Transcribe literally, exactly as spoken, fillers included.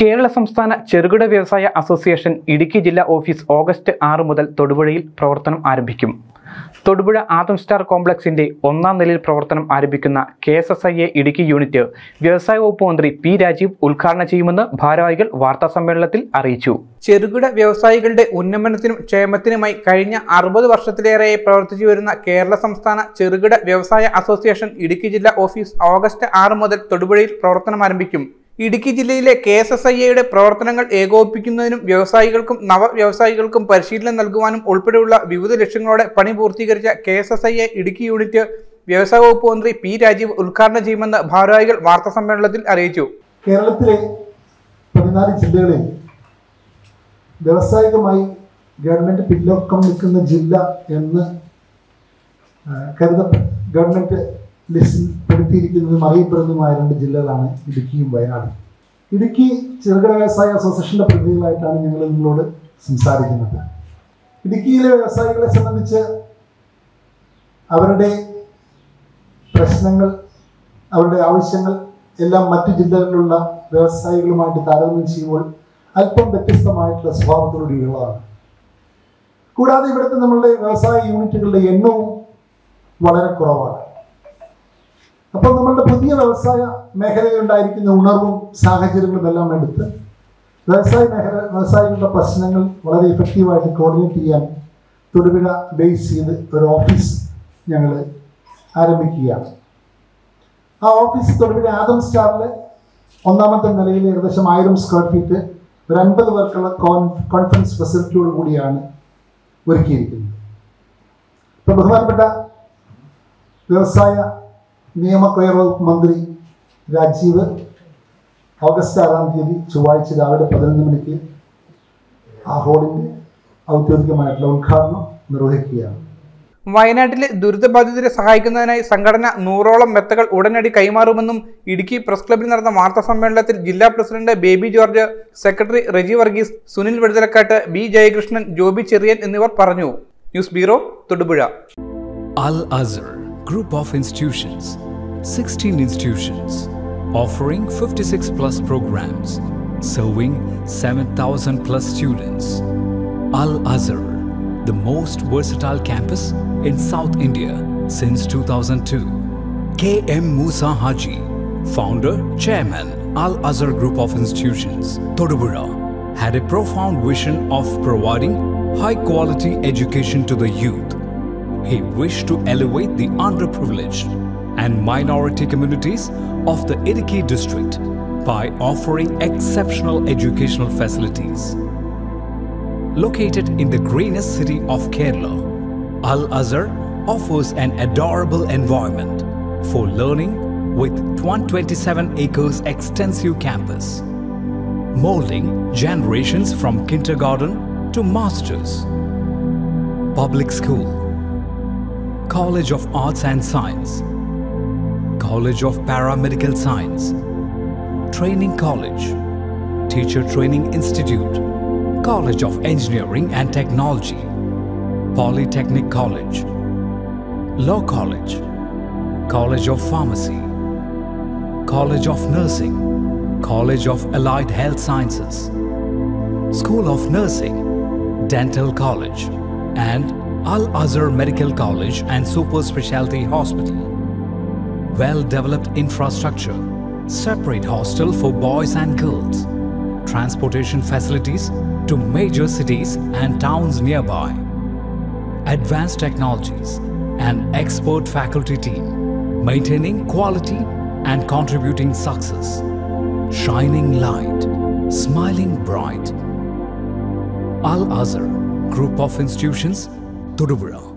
കേരള സംസ്ഥാന ചെറുകിട വ്യവസായ അസോസിയേഷൻ ഇടുക്കി ജില്ലാ ഓഫീസ് ഓഗസ്റ്റ് ആറ് മുതൽ തൊടുപുഴയിൽ പ്രവർത്തനം ആരംഭിക്കും. തൊടുപുഴ ആദം സ്റ്റാർ കോംപ്ലക്സിന്റെ ഒന്നാം നിലയിൽ പ്രവർത്തനം ആരംഭിക്കുന്ന K S S I A Idukki unit വ്യവസായ വകുപ്പ് മന്ത്രി പി രാജീവ് ഉദ്ഘാടനം ചെയ്യുമെന്ന് ഭാരവാഹികൾ വാർത്താസമ്മേളനത്തിൽ അറിയിച്ചു. ചെറുകിട വ്യവസായികളുടെ ഉന്നമനത്തിനും ക്ഷേമത്തിനുമായി കഴിഞ്ഞ അറുപത് വർഷത്തിലേറെയായി പ്രവർത്തിച്ചു വരുന്ന കേരള സംസ്ഥാന ചെറുകിട വ്യവസായ അസോസിയേഷൻ ഇടുക്കി ജില്ലാ ഓഫീസ് ഓഗസ്റ്റ് ആറ് മുതൽ തൊടുപുഴയിൽ പ്രവർത്തനം ആരംഭിക്കും. ഇടുക്കി ജില്ലയിലെ കെ എസ് എസ് ഐ എയുടെ പ്രവർത്തനങ്ങൾ ഏകോപിപ്പിക്കുന്നതിനും വ്യവസായികൾക്കും നവ വ്യവസായികൾക്കും പരിശീലനം നൽകുവാനും ഉൾപ്പെടെയുള്ള വിവിധ ലക്ഷ്യങ്ങളോടെ പണി പൂർത്തീകരിച്ച K S S I A Idukki unit വ്യവസായ വകുപ്പ് മന്ത്രി പി രാജീവ് ഉദ്ഘാടനം ചെയ്യുമെന്ന് ഭാരവാഹികൾ വാർത്താസമ്മേളനത്തിൽ അറിയിച്ചു. കേരളത്തിലെ പതിനാല് ജില്ലകളിൽ വ്യവസായികമായി ഗവൺമെന്റ് പിന്നോക്കം നിൽക്കുന്ന ജില്ല എന്ന് കരുത ഗവൺമെന്റ് ലിസ്റ്റിൽ പെടുത്തിയിരിക്കുന്നതും അറിയപ്പെടുന്നതുമായ രണ്ട് ജില്ലകളാണ് ഇടുക്കിയും വയനാടും. ഇടുക്കി ചെറുകിട വ്യവസായ അസോസിയേഷന്റെ പ്രതിനിധികളായിട്ടാണ് ഞങ്ങൾ നിങ്ങളോട് സംസാരിക്കുന്നത്. ഇടുക്കിയിലെ വ്യവസായികളെ സംബന്ധിച്ച് അവരുടെ പ്രശ്നങ്ങൾ, അവരുടെ ആവശ്യങ്ങൾ എല്ലാം മറ്റു ജില്ലകളിലുള്ള വ്യവസായികളുമായിട്ട് താരതമ്യം ചെയ്യുമ്പോൾ അല്പം വ്യത്യസ്തമായിട്ടുള്ള സ്വഭാവത്തോടുള്ളതാണ്. കൂടാതെ ഇവിടുത്തെ നമ്മളുടെ വ്യവസായ യൂണിറ്റുകളുടെ എണ്ണവും വളരെ കുറവാണ്. അപ്പോൾ നമ്മളുടെ പുതിയ വ്യവസായ മേഖലയിലുണ്ടായിരിക്കുന്ന ഉണർവും സാഹചര്യങ്ങളും എല്ലാം എടുത്ത് വ്യവസായ മേഖല വ്യവസായികളുടെ പ്രശ്നങ്ങൾ വളരെ ഇഫക്റ്റീവായിട്ട് കോർഡിനേറ്റ് ചെയ്യാൻ തൊടുപുഴ ബേസ് ചെയ്ത് ഒരു ഓഫീസ് ഞങ്ങൾ ആരംഭിക്കുകയാണ്. ആ ഓഫീസ് തൊടുപുഴ ആദം സ്റ്റാറിലെ ഒന്നാമത്തെ നിലയിൽ ഏകദേശം ആയിരം സ്ക്വയർ ഫീറ്റ് ഒരു അൻപത് പേർക്കുള്ള കോൺ കോൺഫറൻസ് ഫെസിലിറ്റിയോട് കൂടിയാണ് ഒരുക്കിയിരിക്കുന്നത്. ഇപ്പോൾ ബഹുമാനപ്പെട്ട വ്യവസായ നിയമ വകുപ്പ് മന്ത്രി രാജീവ് ഓഗസ്റ്റ് ആറാം തീയതി ചൊവ്വാഴ്ച രാവിലെ പതിനൊന്ന് മണിക്ക് ആ ഹോളിൻ്റെ ഔദ്യോഗികമായിട്ടുള്ള ഉദ്ഘാടനം നിർവഹിക്കുകയാണ്. വയനാട്ടിലെ ദുരിതബാധിതരെ സഹായിക്കുന്നതിനായി സംഘടന നൂറോളം മെത്തകൾ ഉടനടി കൈമാറുമെന്നും ഇടുക്കി പ്രസ് ക്ലബ്ബിൽ നടന്ന വാർത്താ സമ്മേളനത്തിൽ ജില്ലാ president Baby George, secretary Reji Varghese, Sunil Vedutalakkattu, B Jayakrishnan, Joby Cherian എന്നിവർ പറഞ്ഞു. News bureau, Thodupuzha. Al Azhar Group of Institutions, sixteen institutions, offering fifty-six plus programs, serving seven thousand plus students. Al Azhar, the most versatile campus in South India since two thousand two. K M Musa Haji, founder, chairman, Al Azhar Group of Institutions, Todupuzha, had a profound vision of providing high quality education to the youth. He wished to elevate the underprivileged and minority communities of the Idukki district by offering exceptional educational facilities. Located in the greenest city of Kerala, Al Azhar offers an adorable environment for learning with one hundred twenty-seven acres extensive campus, molding generations from kindergarten to masters. Public school, College of Arts and Science, College of Paramedical Science, Training College, Teacher Training Institute, College of Engineering and Technology, Polytechnic College, Law College, College of Pharmacy, College of Nursing, College of Allied Health Sciences, School of Nursing, Dental College, and Al Azhar Medical College and Super Specialty Hospital. Well-developed infrastructure, separate hostel for boys and girls, transportation facilities to major cities and towns nearby, advanced technologies, and expert faculty team, maintaining quality and contributing success, shining light, smiling bright. Al Azhar Group of Institutions, Todupuzha.